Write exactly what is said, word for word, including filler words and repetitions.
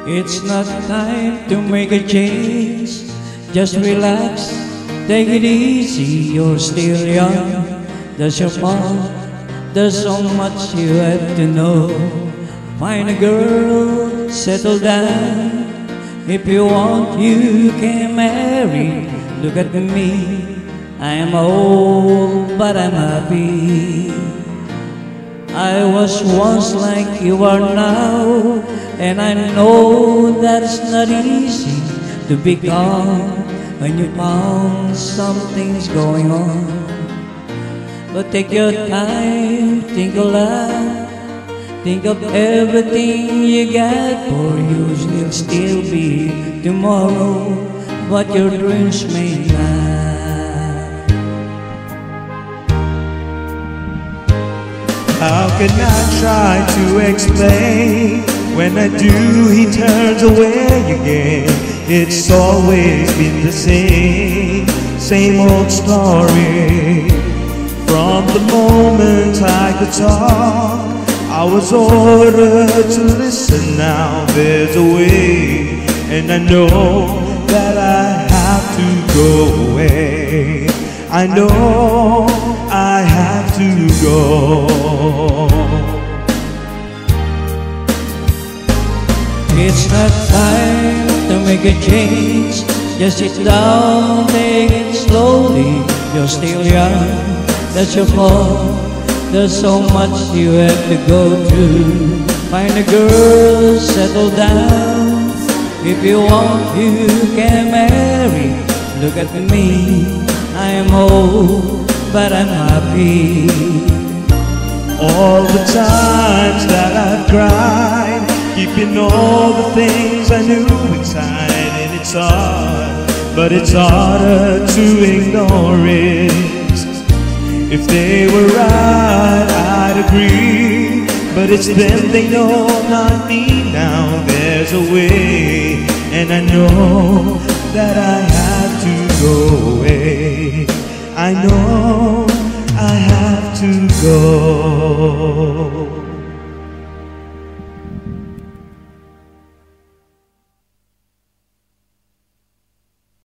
It's not time to make a change. Just relax, take it easy. You're still young, there's your mom. There's so much you have to know. Find a girl, settle down. If you want, you can marry. Look at me, I am old, but I'm happy. I was once like you are now, and I know that it's not easy to be calm when you found something's going on. But take your time, think a lot, think of everything you got, for you will still be tomorrow, but your dreams may not. How can I try to explain? When I do, he turns away again. It's always been the same, same old story. From the moment I could talk, I was ordered to listen. Now there's a way, and I know that I have to go away. I know I have to go. It's not time to make a change. Just sit down, take it slowly. You're still young, that's your fault. There's so much you have to go through. Find a girl, settle down. If you want, you can marry. Look at me, I am old, but I'm happy. All the times that I've cried, keeping all the things I knew inside, and it's hard, but it's harder to ignore it. If they were right, I'd agree, but it's them they know, not me. Now there's a way, and I know that I have to go away. I know I have to go.